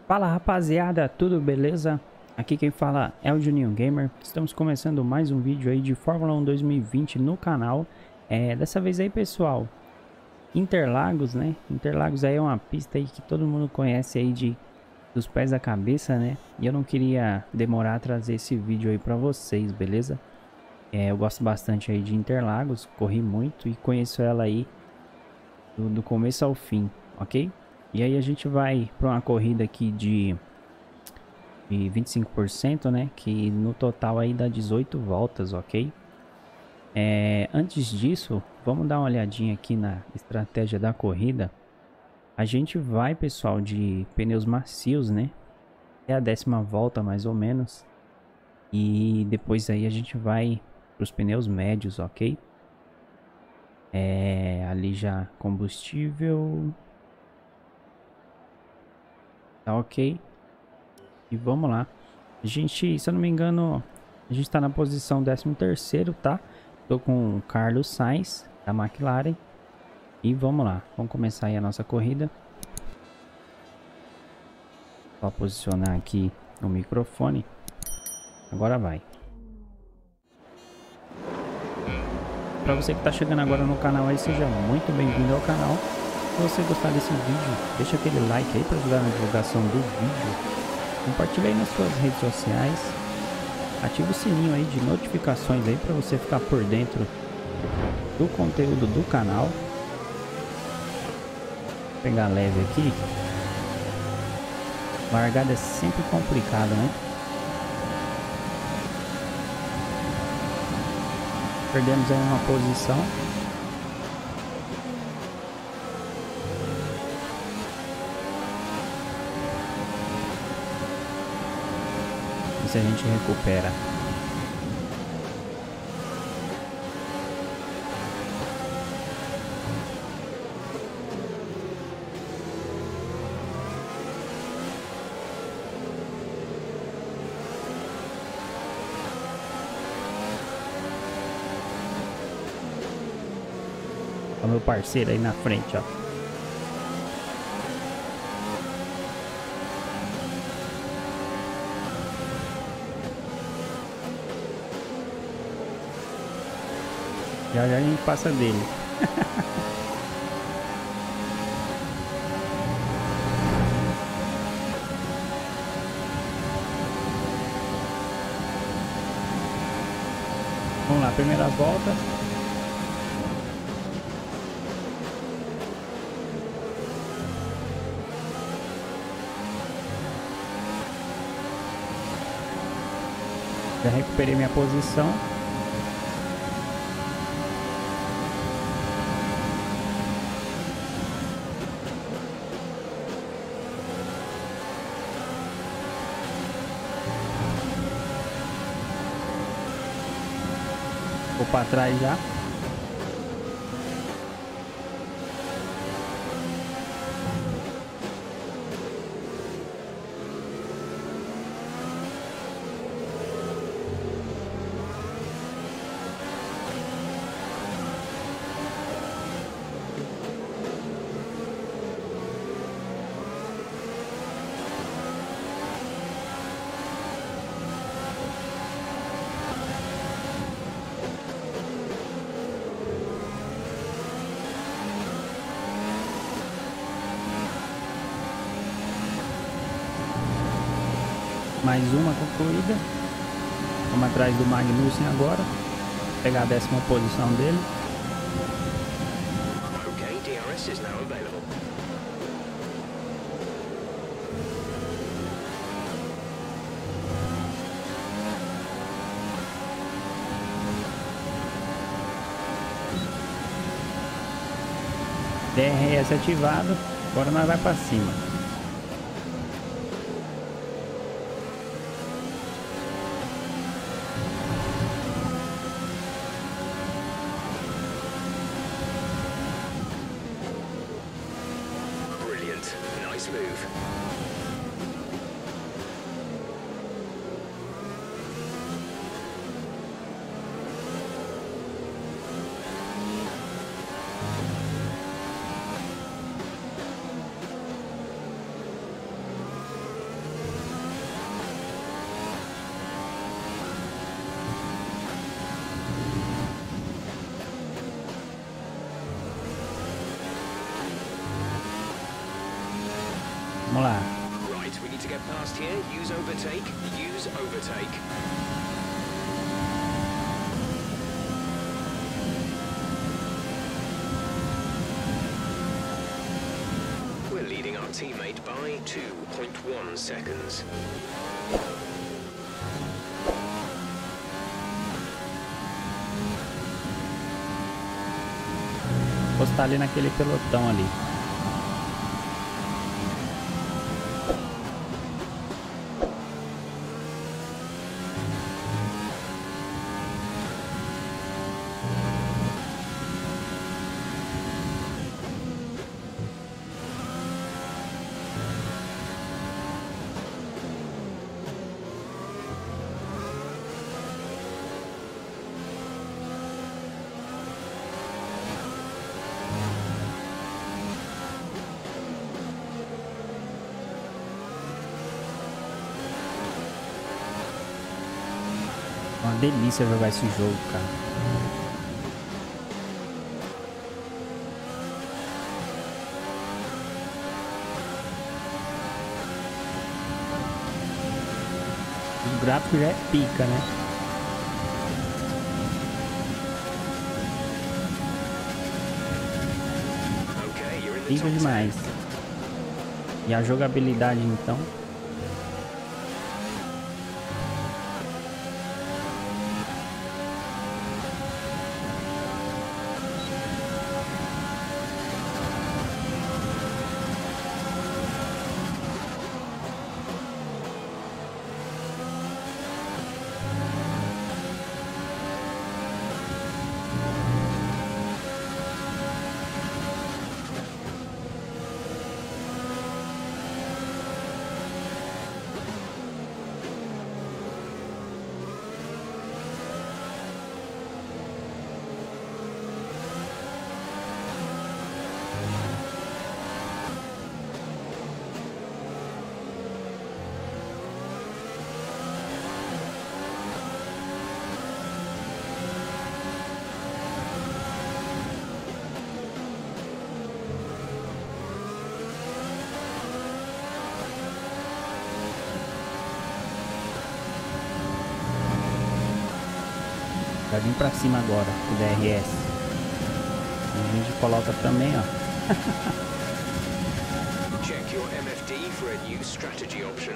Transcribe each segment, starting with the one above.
Fala rapaziada, tudo beleza? Aqui quem fala é o Juninho Gamer. Estamos começando mais um vídeo aí de Fórmula 1 2020 no canal. Dessa vez aí, pessoal, Interlagos, né? Interlagos aí é uma pista aí que todo mundo conhece aí dos pés à cabeça, né? E eu não queria demorar a trazer esse vídeo aí pra vocês, beleza? Eu gosto bastante aí de Interlagos, corri muito e conheço ela aí do começo ao fim, ok? E aí a gente vai para uma corrida aqui de 25%, né? Que no total aí dá 18 voltas, ok? Antes disso, vamos dar uma olhadinha aqui na estratégia da corrida. A gente vai, pessoal, de pneus macios, né? É a 10ª volta, mais ou menos. E depois aí a gente vai para os pneus médios, ok? Ali já combustível. Tá ok. E vamos lá. A gente, se eu não me engano, a gente tá na posição 13º, tá? Tô com o Carlos Sainz, da McLaren. E vamos lá. Vamos começar aí a nossa corrida. Só posicionar aqui o microfone. Agora vai. Para você que tá chegando agora no canal aí, seja muito bem-vindo ao canal. Se você gostar desse vídeo, deixa aquele like aí para ajudar na divulgação do vídeo. Compartilhe aí nas suas redes sociais. Ative o sininho aí de notificações aí para você ficar por dentro do conteúdo do canal. Vou pegar leve aqui. Largada é sempre complicado, né? Perdemos aí uma posição. Se a gente recupera. Olha o meu parceiro aí na frente, ó. Já a gente passa dele. Vamos lá, primeira volta. Já recuperei minha posição. Vou para trás já. Mais uma concluída. Vamos atrás do Magnussen agora. Pegar a 10ª posição dele. Okay, DRS is now available. DRS ativado. Agora nós vai para cima. Nice move. Vamos lá. Right, we need to get past here. Use overtake. Use overtake. We're leading our teammate by 2.1 seconds. Postar ali naquele pelotão ali. Uma delícia jogar esse jogo, cara. O gráfico já é pica, né? Okay, you're in the Pica top 10. demais. E a jogabilidade, então. Vai vir pra cima agora, o DRS. A gente coloca também, ó. Check your MFD for a new strategy option.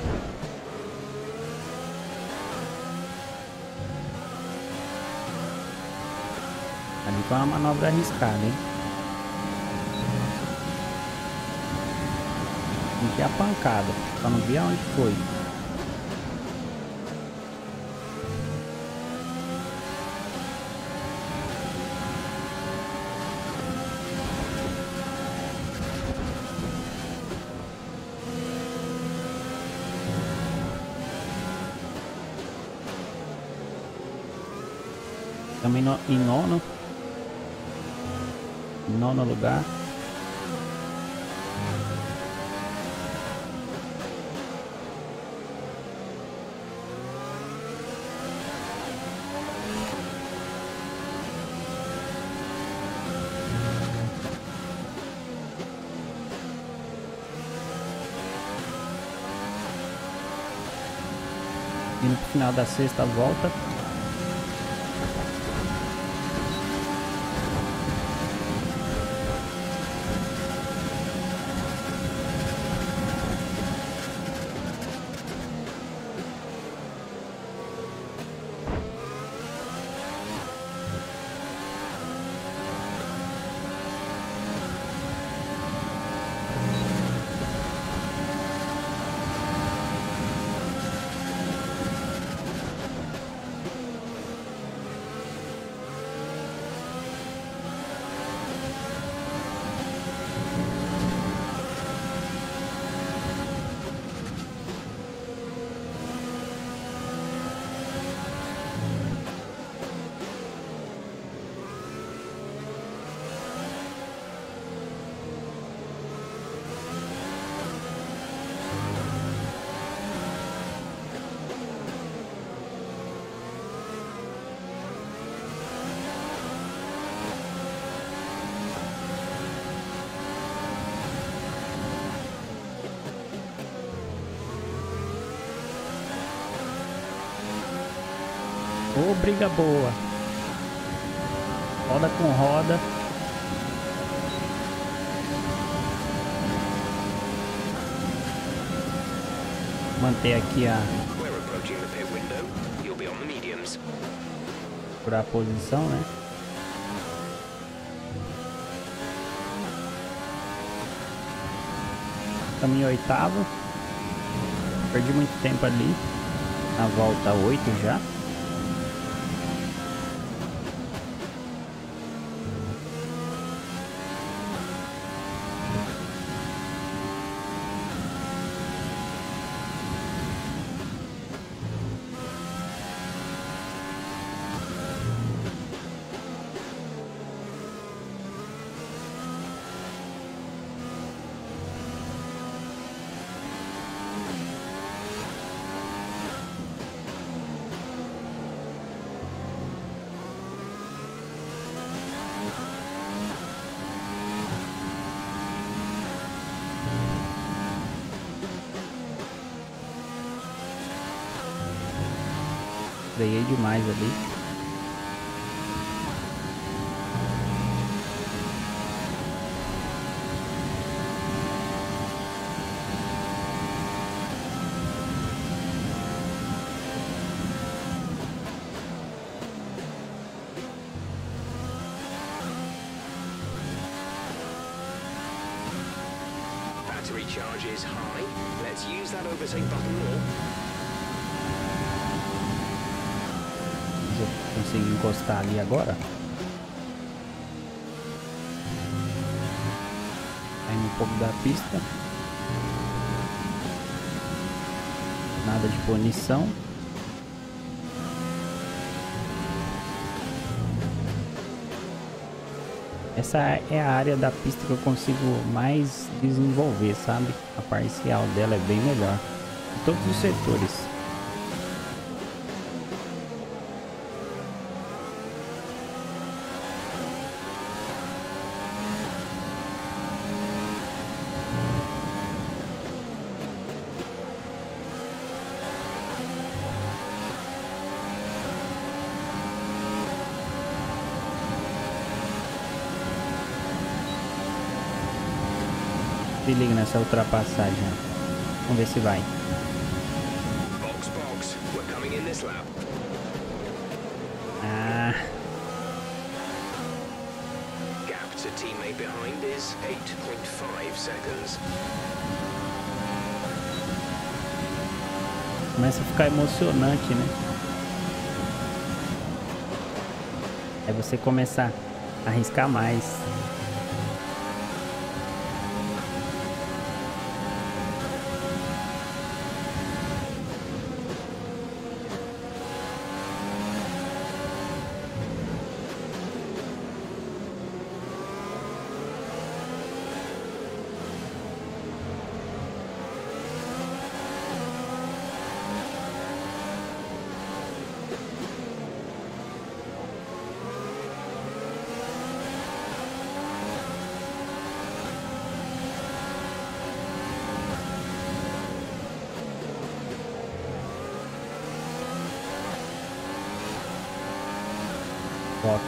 Ali foi uma manobra arriscada, hein? Senti a pancada, só não vi aonde foi. Também em nono lugar. Indo pro final da sexta volta. Ô, briga boa. Roda com roda. Manter aqui a... Procurar a posição, né? Estamos em oitavo. Perdi muito tempo ali. Na volta 8 já. Ganhei demais ali. Battery charge is high. Let's use that overtake button more. Consegui encostar ali agora. Saindo um pouco da pista. Nada de punição. Essa é a área da pista que eu consigo mais desenvolver, sabe? A parcial dela é bem melhor em todos os setores. Se liga nessa ultrapassagem. Vamos ver se vai. Box, we're coming in this lap. Ah. Gap to teammate behind is 8.5 seconds. Começa a ficar emocionante, né? É você começar a arriscar mais. Box.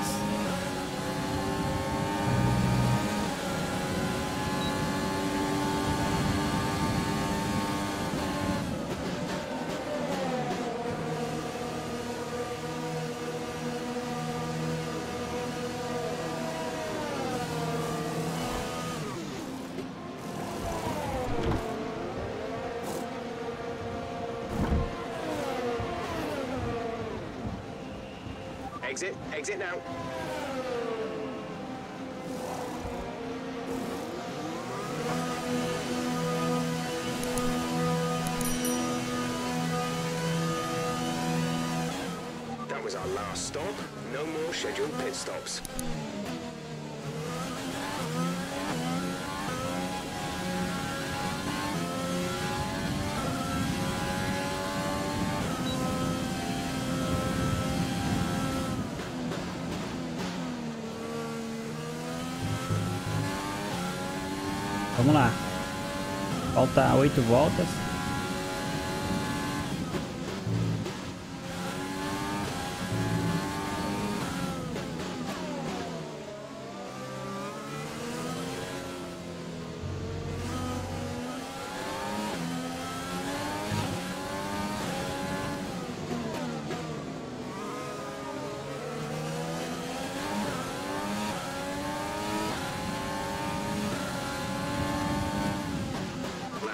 Exit now. That was our last stop. No more scheduled pit stops. Vamos lá. Falta 8 voltas.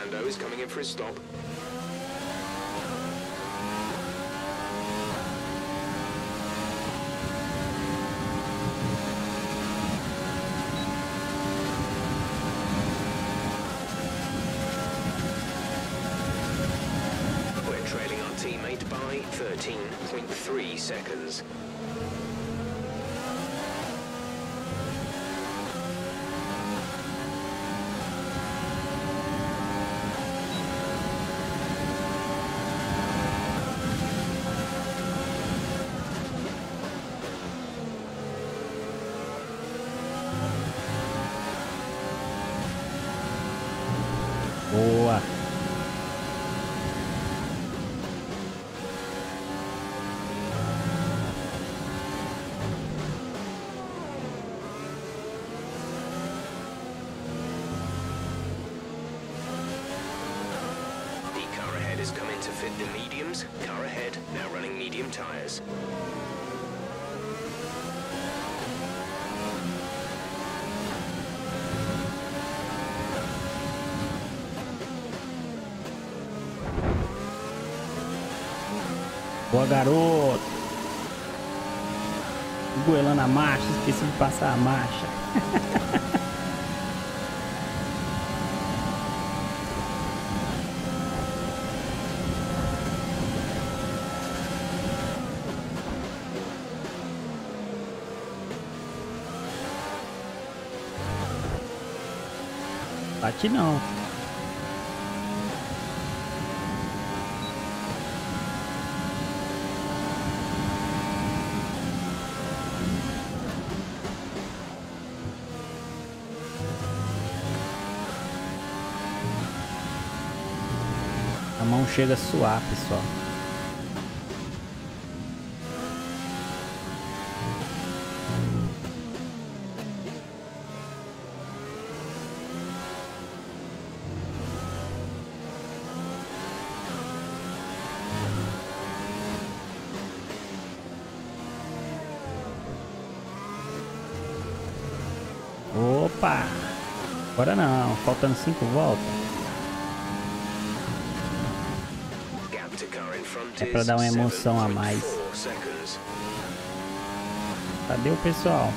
Lando is coming in for his stop. We're trailing our teammate by 13.3 seconds. Boa. The car ahead has come in to fit the mediums. Car ahead, now running medium tyres. Boa, garoto. Goelando a marcha, esqueci de passar a marcha. Bate não. A mão chega a suar, pessoal. Opa! Agora não, faltando 5 voltas. É pra dar uma emoção a mais. Cadê o pessoal?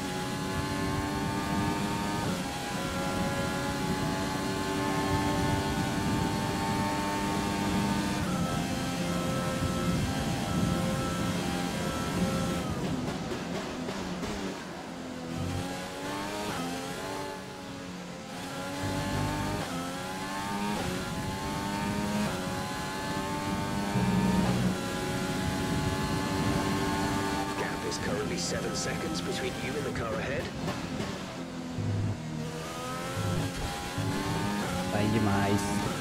Currently 7 seconds between you and the car ahead. Vai demais.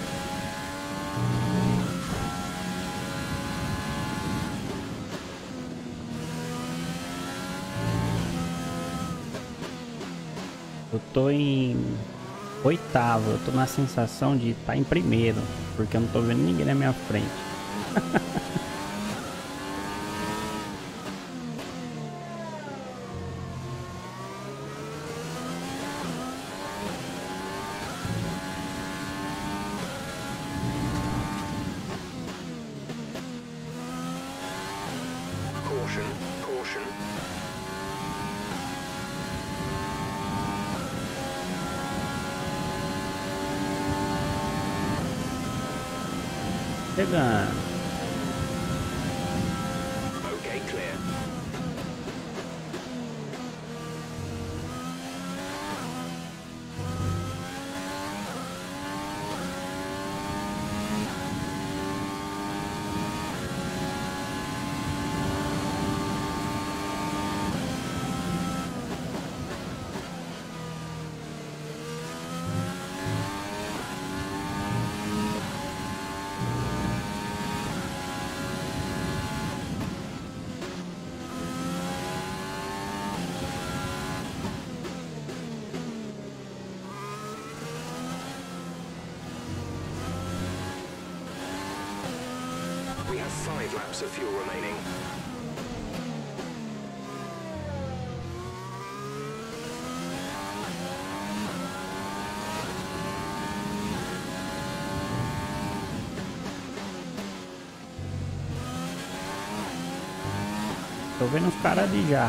Eu tô em 8º, eu tô na sensação de estar em primeiro, porque eu não tô vendo ninguém na minha frente. Caution, caution. Chegando. Okay, clear. We have 5 laps of fuel remaining. Tô vendo os caras ali já.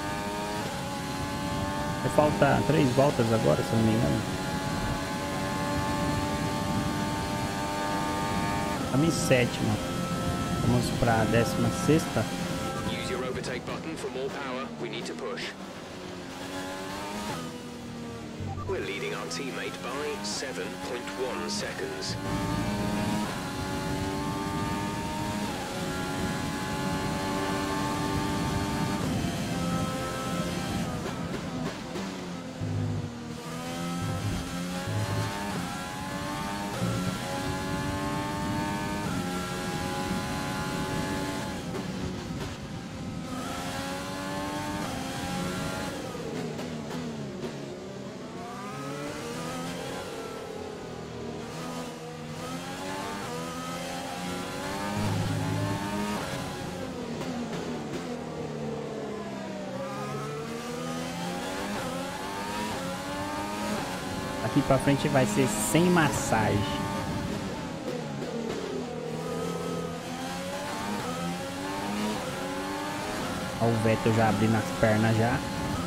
Vai faltar 3 voltas agora, se eu não me engano. Estamos em 7ª. Vamos pra 16ª. Use your overtake button for more power. We need to push. We're leading our teammate by 7.1 seconds. Aqui pra frente vai ser sem massagem. Olha o Vettel já abrindo as pernas já.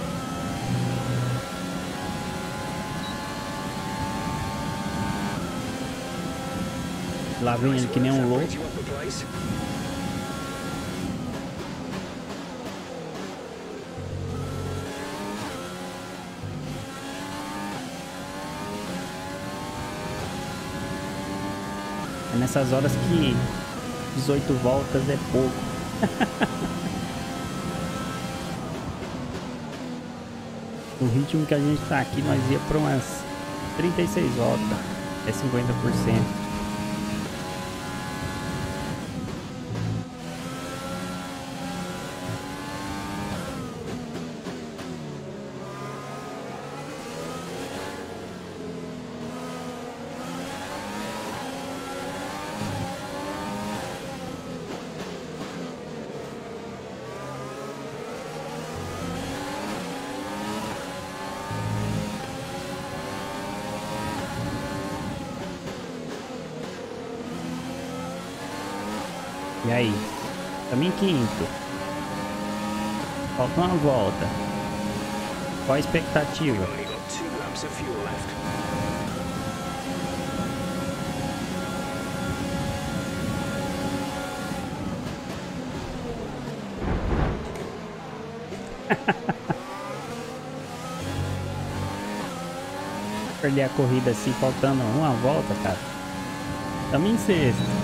Lá vem ele que nem um louco. É nessas horas que 18 voltas é pouco. O ritmo que a gente tá aqui, nós ia para umas 36 voltas. É 50%. E aí? Estamos em 5º. Falta uma volta. Qual a expectativa? Perder a corrida assim, faltando uma volta, cara. Estamos em 6º.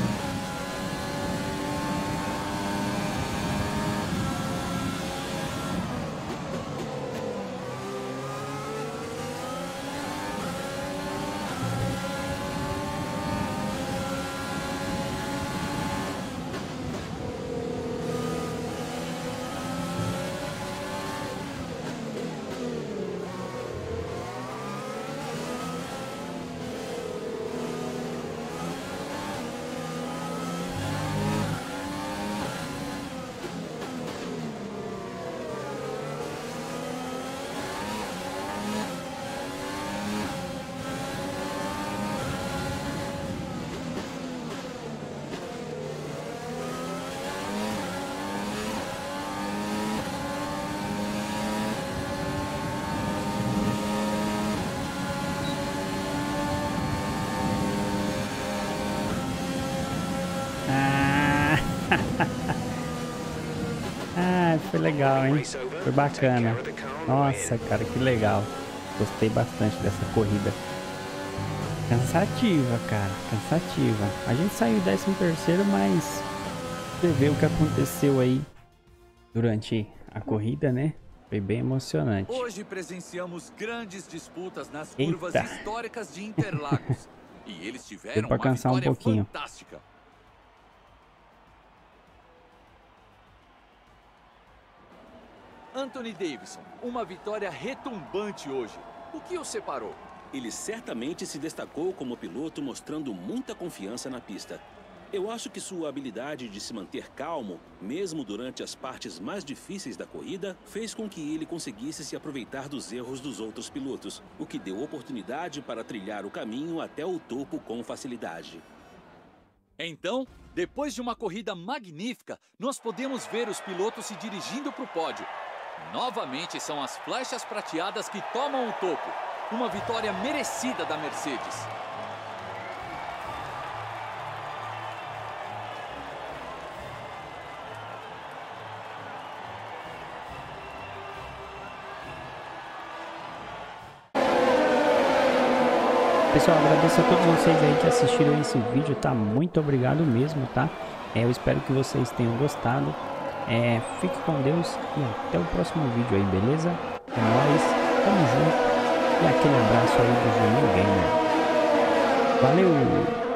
Ah, foi legal, hein? Foi bacana. Nossa, cara, que legal. Gostei bastante dessa corrida. Cansativa, cara, cansativa. A gente saiu 13º, mas você vê o que aconteceu aí durante a corrida, né? Foi bem emocionante. Hoje presenciamos grandes disputas nas curvas históricas de Interlagos. E eles tiveram uma vitória fantástica. Anthony Davidson, uma vitória retumbante hoje. O que o separou? Ele certamente se destacou como piloto, mostrando muita confiança na pista. Eu acho que sua habilidade de se manter calmo, mesmo durante as partes mais difíceis da corrida, fez com que ele conseguisse se aproveitar dos erros dos outros pilotos, o que deu oportunidade para trilhar o caminho até o topo com facilidade. Então, Depois de uma corrida magnífica, nós podemos ver os pilotos se dirigindo para o pódio. Novamente são as flechas prateadas que tomam o topo. Uma vitória merecida da Mercedes. Pessoal, agradeço a todos vocês aí que assistiram esse vídeo, tá? Muito obrigado mesmo, tá? Eu espero que vocês tenham gostado. Fique com Deus e até o próximo vídeo aí, beleza? É nóis, tamo junto e aquele abraço aí do Juninho Gamer. Valeu!